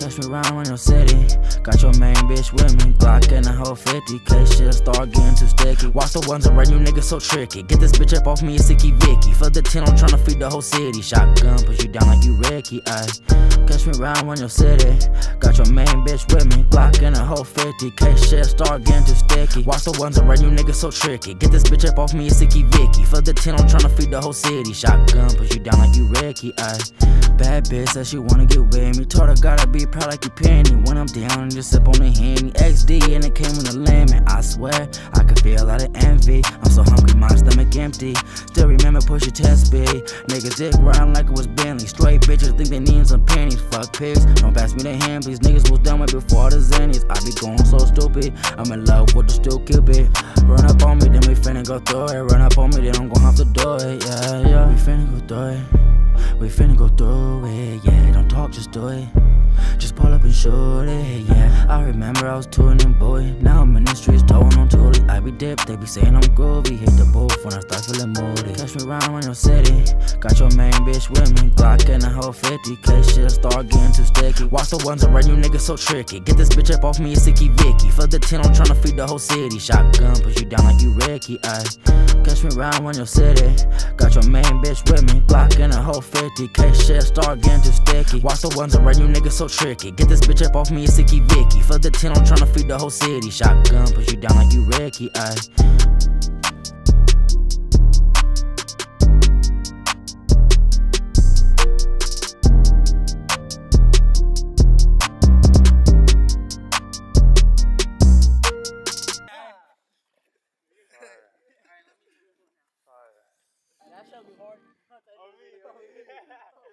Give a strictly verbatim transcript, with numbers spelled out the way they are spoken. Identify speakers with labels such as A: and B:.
A: Catch me round on your city. Got your main bitch with me. Glock and a whole fifty. Case shit start getting too sticky. Watch the ones around you niggas so tricky. Get this bitch up off me, a sicky Vicky. For the ten, I'm tryna feed the whole city. Shotgun, push you down like you Ricky. Ayy. Catch me round on your city. Got your main bitch with me. Glock and a whole fifty. Case shit start getting too sticky. Watch the ones around you niggas so tricky. Get this bitch up off me, a sicky Vicky. For the ten, I'm tryna feed the whole city. Shotgun, push you down like you Ricky. Ayy. Bad bitch said she wanna get with me. Told her gotta be proud like you Penny. When I'm down and just sip on the Henny. X D and it came with a lemon. I swear I can feel a lot of envy. I'm so hungry, my stomach empty. Still remember push your test speed. Niggas dick riding like it was Bentley. Straight bitches think they need some pennies. Fuck pigs, don't pass me the hand please. Niggas was done with before the Zennies. I be going so stupid. I'm in love with the still Cupid. Run up on me, then we finna go through it. Run up on me, then I'm gon' have to do it. Yeah, yeah. We finna go through it. We finna go through it. Yeah, don't talk, just do it. Just pull up and shoot it, yeah. I remember I was touring and boy. Now I'm in the streets towing on Toolie. I be dipped, they be saying I'm groovy. Hit the booth when I start feeling moody. Catch me round on your city. Got your main bitch with me. Glock and a whole fifty. Case shit start getting too sticky. Watch the ones around you niggas so tricky. Get this bitch up off me, a sicky Vicky. For the ten, I'm tryna feed the whole city. Shotgun, push you down like you Ricky. Ayy. Catch me round on your city. Got your main bitch with me. Glock and a whole fifty. Case shit start getting too sticky. Watch the ones around you niggas so tricky. Get this bitch up off me, a sicky Vicky. For the ten, I'm tryna feed the whole city. Shotgun, push you down like you Ricky. Ayy.
B: That shall be hard.